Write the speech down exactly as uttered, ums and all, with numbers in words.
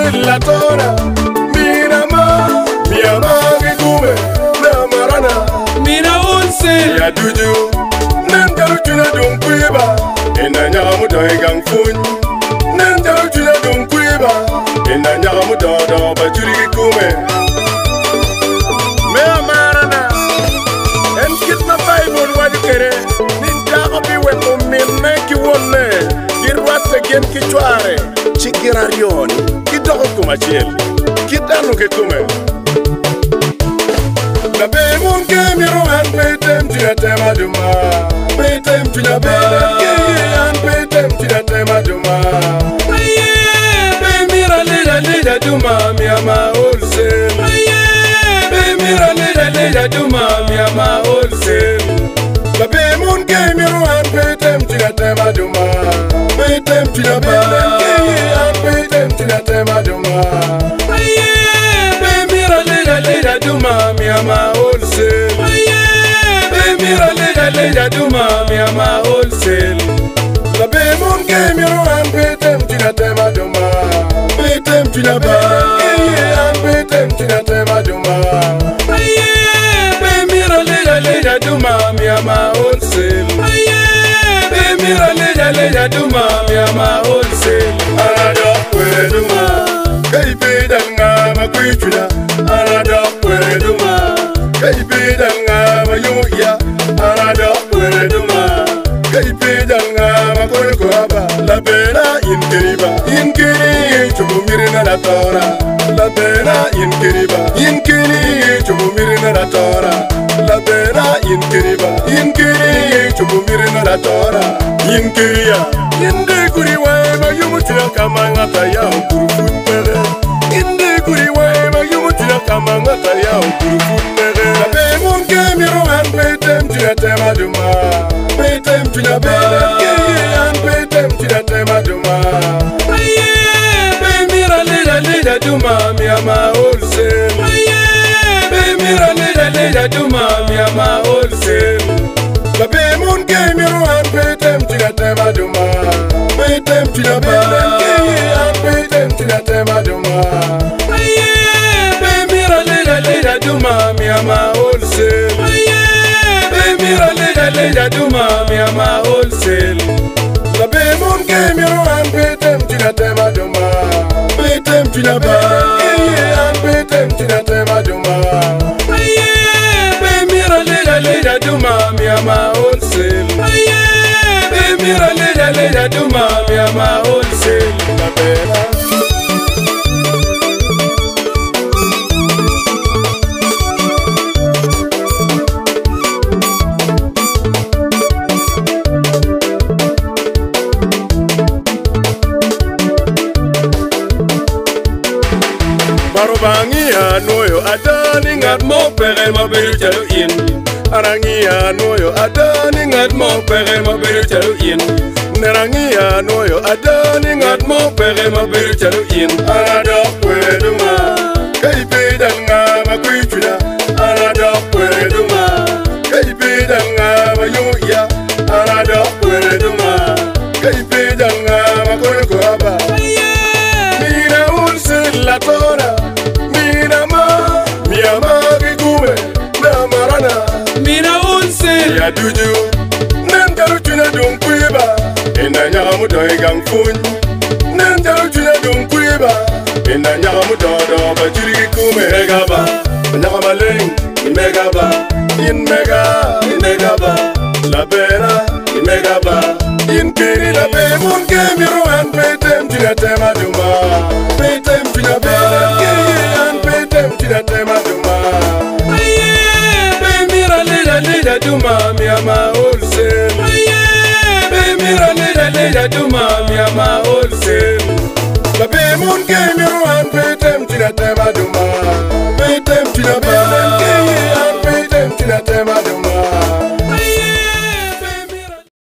wholesale la tora. Mina ma, mia ma gikume, na marana. Mina wholesale ya duju, nenda tuna dumpiba, ena nyamu doi gang fun. Nenda tuna dumpiba, ena nyamu dodo bajuri gikume. Mea marana, en kit na Bible wadi kere. Ninja obi we mumme ki wonne, girwate gen ki chware, chikirarion, ki dogo kumachel, ki danu ke kume. La be mun ke miro an petem tina tema duma, petem tina bela ke an petem tina tema duma. Be mira leda leda duma mi ama wholesale. Be mira leda leda duma mi ama wholesale. La be mun ke miro an petem tina tema duma, petem tina bela ke an petem tina tema duma. Be mira leda leda duma mi ama wholesale. Be mira leda leda duma mi ama wholesale. La be mun ke miro an petem tina tema duma, petem tina bela ke an petem tina tema duma. Be mira leda leda duma mi ama wholesale. Be mira leda leda duma mi ama wholesale. Arado kwere duma, kai pedanga makwituna. Arado kwere duma, kai pedanga mayuya. Arado kwere duma, kai pedanga makorkoraba. La bena inkiriba, inkiri chumumirina la tora. La bena inkiriba, inkiri chumumirina la tora. La bena inkiriba, inkiri chumumirina la tora. Inkiria, inde kuriwa mayumutina kama ngata ya ukurufutere. Inde kuriwa mayumutina kama ngata ya ukurufutere. La be mun ke miro an petem tina tema duma, petem tina bela ke an petem tina tema duma. Be mira leda leda duma mi ama wholesale. Be mira leda leda duma mi ama wholesale. La be mun ke miro an petem tina tema duma, petem tina bela ke an petem tina tema duma. Be mira leda leda duma mi ama wholesale. Be mira leda leda duma mi ama wholesale. La be mun ke miro an petem tina tema duma, petem tina bela ke an petem tina tema duma. Be mira leda leda duma mi ama wholesale. Be mira leda leda duma mi ama wholesale. La bela Barobangia noyo adani ngat mo pere mo beru chalo in. Arangia noyo adani ngat mo pere mo beru chalo in. Nerangia noyo adani ngat mo pere mo beru chalo in. Arado kweduma, kai pedanga makwituna. Arado kweduma, kai pedanga mayuya. Arado kweduma, kai pedanga makorkoraba. Mina wholesale la tora. Mina wholesale ya duju, nenda tuna dumpiba, ena nyamu doi gang fun. Nenda tuna dumpiba, ena nyamu dodo bajuri kume megaba. Nyama leng, megaba, in mega, in megaba. La bera, in megaba, in kiri la be mun ke miro an petem tina tema duma, petem tina bela kiri an petem tina tema duma. Leda duma mi ama wholesale. Be mira leda leda duma mi ama wholesale. La be mun ke miro an petem tina tema duma,